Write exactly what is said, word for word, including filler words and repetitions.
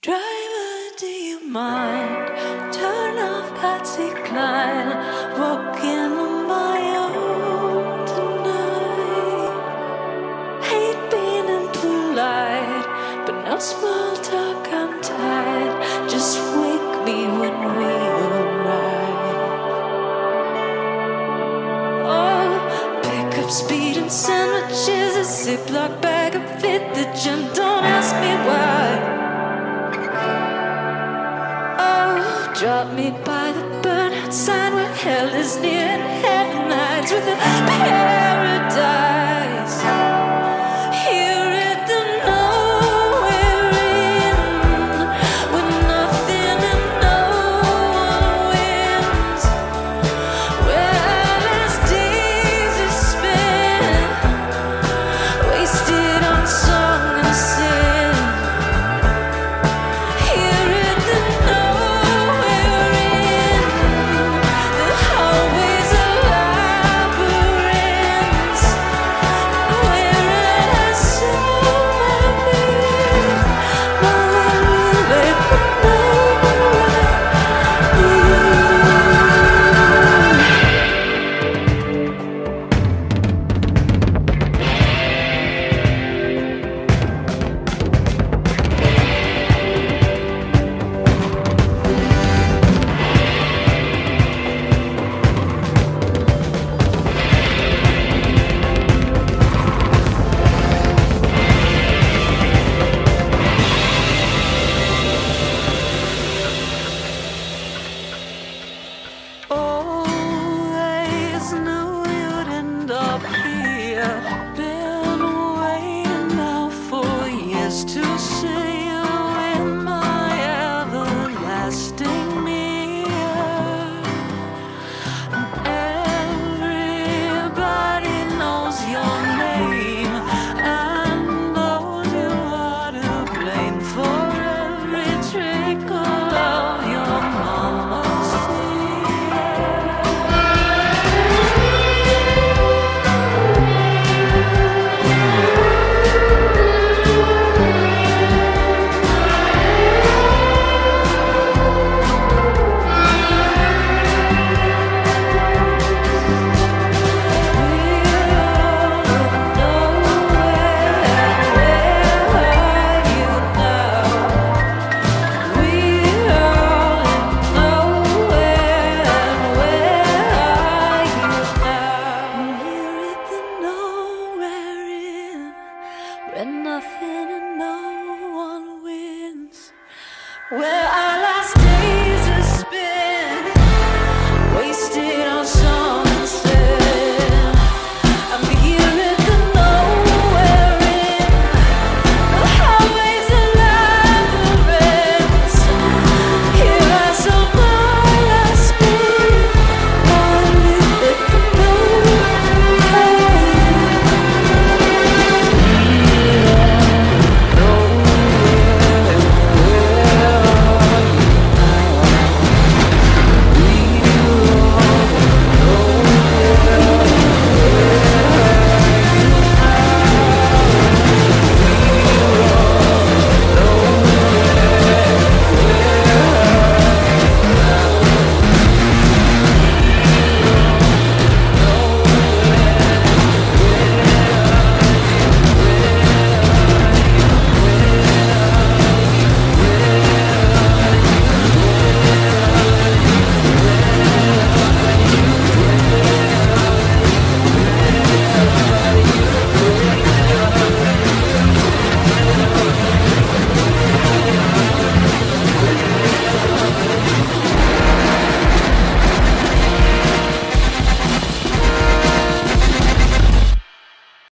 Driver, do you mind? Turn off Patsy Cline. Walking on my own tonight. Hate being impolite, but no small talk, I'm tired. Just wake me when we arrive. Oh, pick up speed and sandwiches, a Ziploc bag of fit the gym. Don't ask me why. Drop me by the burnout sign where hell is near and heaven hides with a pen.